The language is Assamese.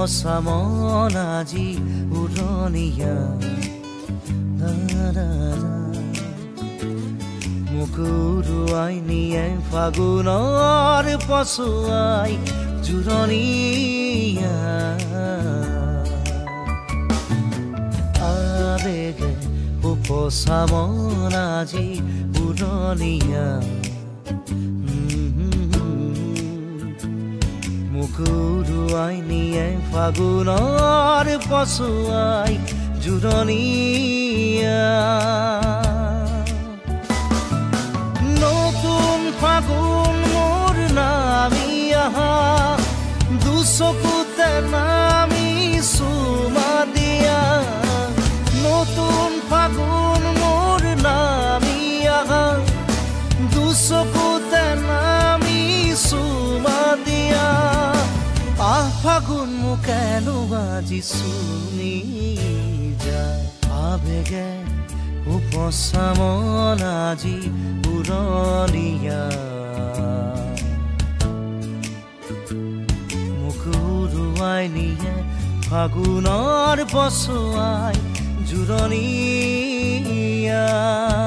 উপচা মন আজি উৰণীয়া মোক উৰুৱাই নিয়ে ফাগুনৰ পছুৱাই জোৰণীয়া আবেগে উপচা মন আজি উৰণীয়া মোক উৰুৱাই নিয়ে ফাগুনৰ পছুৱাই জোৰণীয়া নতুন ফাগুন মোৰ নামি আহা দুচকুতে নামি চুমা দিয়া নতুন ফাগুন মোৰ নামি আহা দুচকুতে নামি চুমা দিয়া আহ ফাগুন মোকেনো বাজি চুমি যায় আবেগে উপচা মন আজি উৰণীয়া মোক উৰুৱাই নিয়ে ফাগুনৰ পছুৱাই জোৰণীয়া